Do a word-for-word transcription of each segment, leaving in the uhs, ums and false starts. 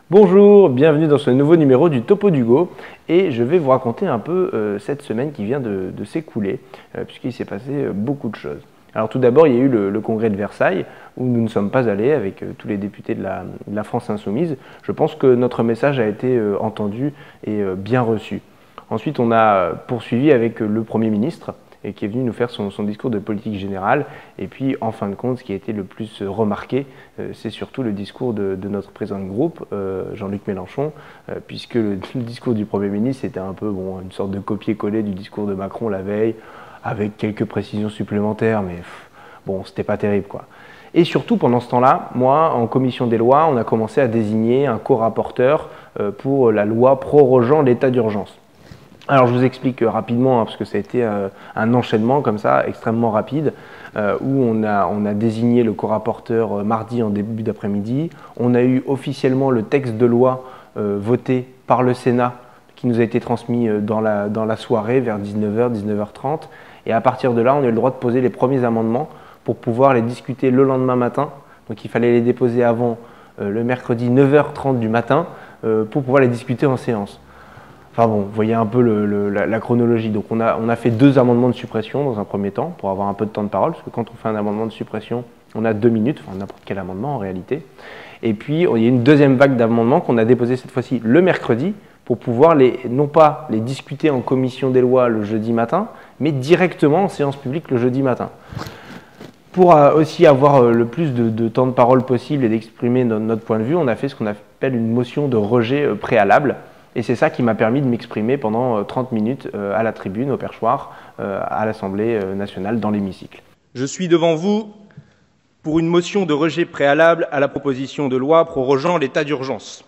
Bonjour, bienvenue dans ce nouveau numéro du Topo d'Hugo et je vais vous raconter un peu euh, cette semaine qui vient de, de s'écouler euh, puisqu'il s'est passé euh, beaucoup de choses. Alors tout d'abord, il y a eu le, le congrès de Versailles où nous ne sommes pas allés avec euh, tous les députés de la, de la France insoumise. Je pense que notre message a été euh, entendu et euh, bien reçu. Ensuite, on a poursuivi avec le Premier ministre et qui est venu nous faire son, son discours de politique générale. Et puis, en fin de compte, ce qui a été le plus remarqué, euh, c'est surtout le discours de, de notre président de groupe, euh, Jean-Luc Mélenchon, euh, puisque le, le discours du Premier ministre était un peu bon, une sorte de copier-coller du discours de Macron la veille, avec quelques précisions supplémentaires, mais pff, bon, c'était pas terrible, quoi. Et surtout, pendant ce temps-là, moi, en commission des lois, on a commencé à désigner un co-rapporteur euh, pour la loi prorogeant l'état d'urgence. Alors je vous explique rapidement, hein, parce que ça a été euh, un enchaînement comme ça, extrêmement rapide, euh, où on a, on a désigné le co-rapporteur euh, mardi en début d'après-midi. On a eu officiellement le texte de loi euh, voté par le Sénat, qui nous a été transmis euh, dans, la, dans la soirée vers dix-neuf heures, dix-neuf heures trente. Et à partir de là, on a eu le droit de poser les premiers amendements pour pouvoir les discuter le lendemain matin. Donc il fallait les déposer avant euh, le mercredi neuf heures trente du matin euh, pour pouvoir les discuter en séance. Enfin bon, vous voyez un peu le, le, la, la chronologie. Donc on a, on a fait deux amendements de suppression dans un premier temps pour avoir un peu de temps de parole, parce que quand on fait un amendement de suppression, on a deux minutes, enfin n'importe quel amendement en réalité. Et puis il y a une deuxième vague d'amendements qu'on a déposé cette fois-ci le mercredi pour pouvoir les, non pas les discuter en commission des lois le jeudi matin, mais directement en séance publique le jeudi matin. Pour aussi avoir le plus de, de temps de parole possible et d'exprimer notre, notre point de vue, on a fait ce qu'on appelle une motion de rejet préalable. Et c'est ça qui m'a permis de m'exprimer pendant trente minutes à la tribune, au perchoir, à l'Assemblée nationale, dans l'hémicycle. Je suis devant vous pour une motion de rejet préalable à la proposition de loi prorogeant l'état d'urgence.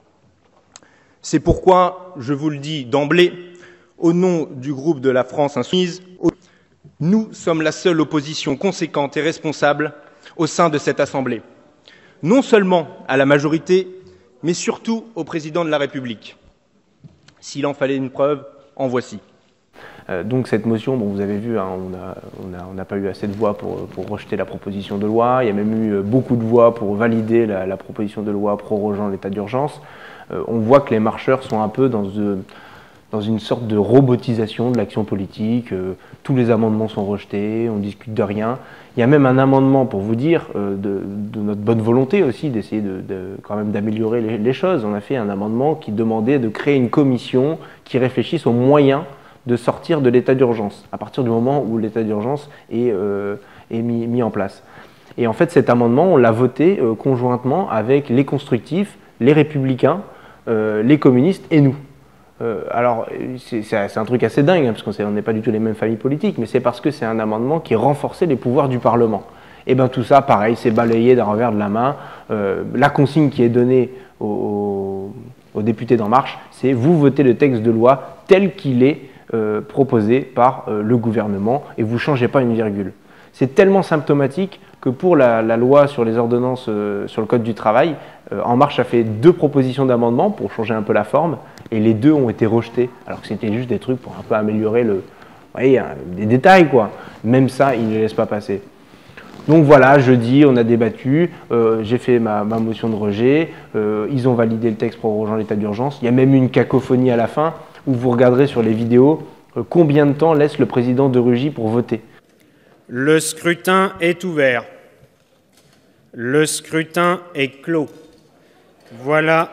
C'est pourquoi, je vous le dis d'emblée, au nom du groupe de la France insoumise, nous sommes la seule opposition conséquente et responsable au sein de cette Assemblée. Non seulement à la majorité, mais surtout au président de la République. S'il en fallait une preuve, en voici. Euh, donc cette motion, bon, vous avez vu, hein, on n'a on a, on a pas eu assez de voix pour, pour rejeter la proposition de loi. Il y a même eu beaucoup de voix pour valider la, la proposition de loi prorogeant l'état d'urgence. Euh, on voit que les marcheurs sont un peu dans, de, dans une sorte de robotisation de l'action politique. Euh, tous les amendements sont rejetés, on discute de rien. Il y a même un amendement, pour vous dire, euh, de, de notre bonne volonté aussi, d'essayer de, de, quand même d'améliorer les, les choses. On a fait un amendement qui demandait de créer une commission qui réfléchisse aux moyens de sortir de l'état d'urgence, à partir du moment où l'état d'urgence est, euh, est mis, mis en place. Et en fait, cet amendement, on l'a voté euh, conjointement avec les constructifs, les républicains, euh, les communistes et nous. Euh, alors, c'est un truc assez dingue, hein, parce qu'on n'est pas du tout les mêmes familles politiques, mais c'est parce que c'est un amendement qui renforçait les pouvoirs du Parlement. Et bien tout ça, pareil, c'est balayé d'un revers de la main. Euh, la consigne qui est donnée aux, aux députés d'En Marche, c'est vous votez le texte de loi tel qu'il est euh, proposé par euh, le gouvernement et vous ne changez pas une virgule. C'est tellement symptomatique que pour la, la loi sur les ordonnances euh, sur le Code du travail, euh, En Marche a fait deux propositions d'amendement pour changer un peu la forme, et les deux ont été rejetés, alors que c'était juste des trucs pour un peu améliorer le, vous voyez, des détails, quoi. Même ça, ils ne les laissent pas passer. Donc voilà, jeudi, on a débattu, euh, j'ai fait ma, ma motion de rejet, euh, ils ont validé le texte prorogeant l'état d'urgence. Il y a même eu une cacophonie à la fin, où vous regarderez sur les vidéos euh, combien de temps laisse le président de Rugy pour voter. Le scrutin est ouvert. Le scrutin est clos. Voilà.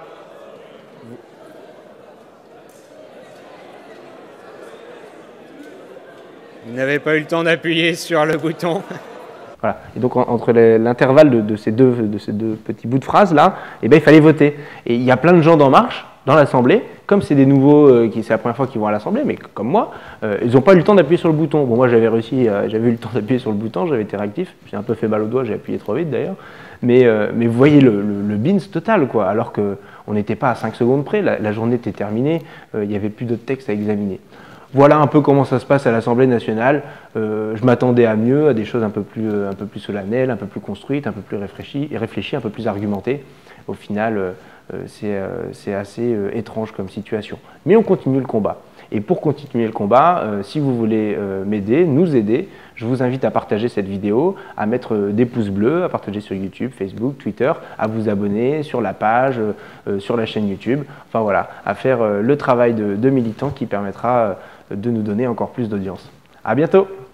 Vous n'avez pas eu le temps d'appuyer sur le bouton. Voilà. Et donc entre l'intervalle de, de, ces deux, de ces deux petits bouts de phrases là, eh ben, il fallait voter. Et il y a plein de gens d'En Marche dans l'Assemblée, comme c'est des nouveaux, euh, qui c'est la première fois qu'ils vont à l'Assemblée, mais comme moi, euh, ils n'ont pas eu le temps d'appuyer sur le bouton. Bon, moi j'avais réussi, euh, j'avais eu le temps d'appuyer sur le bouton, j'avais été réactif, j'ai un peu fait mal au doigt, j'ai appuyé trop vite d'ailleurs, mais, euh, mais vous voyez le, le, le bins total, quoi, alors qu'on n'était pas à cinq secondes près, la, la journée était terminée, euh, il n'y avait plus d'autres textes à examiner. Voilà un peu comment ça se passe à l'Assemblée nationale. Euh, je m'attendais à mieux, à des choses un peu plus, euh, un peu plus solennelles, un peu plus construites, un peu plus réfléchies, réfléchies un peu plus argumentées. Au final, euh, c'est euh, assez euh, étrange comme situation. Mais on continue le combat. Et pour continuer le combat, euh, si vous voulez euh, m'aider, nous aider, je vous invite à partager cette vidéo, à mettre euh, des pouces bleus, à partager sur YouTube, Facebook, Twitter, à vous abonner sur la page, euh, sur la chaîne YouTube. Enfin voilà, à faire euh, le travail de, de militant qui permettra euh, de nous donner encore plus d'audience. À bientôt!